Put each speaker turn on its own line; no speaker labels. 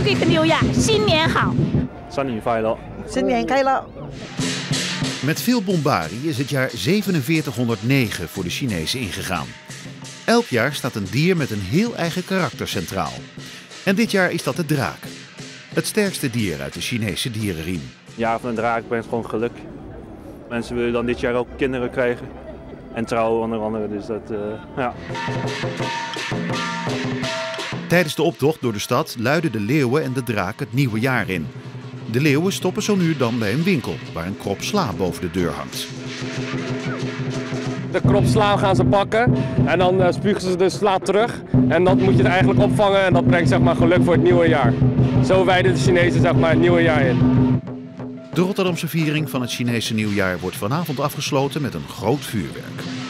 祝一个nieuw jaar，新年好，
新年快乐，
新年快乐。
Met veel bombarie is het jaar 4709 voor de Chinezen ingegaan. Elk jaar staat een dier met een heel eigen karakter centraal. En dit jaar is dat de draak. Het sterkste dier uit de Chinese dierenriem.
Ja, van een draak brengt gewoon geluk. Mensen willen dan dit jaar ook kinderen krijgen. En trouwen onder andere, dus dat, ja.
Tijdens de optocht door de stad luiden de leeuwen en de draak het nieuwe jaar in. De leeuwen stoppen zo nu dan bij een winkel, waar een krop sla boven de deur hangt.
De krop sla gaan ze pakken en dan spugen ze de sla terug. En dat moet je eigenlijk opvangen en dat brengt zeg maar, geluk voor het nieuwe jaar. Zo wijden de Chinezen zeg maar, het nieuwe jaar in.
De Rotterdamse viering van het Chinese nieuwjaar wordt vanavond afgesloten met een groot vuurwerk.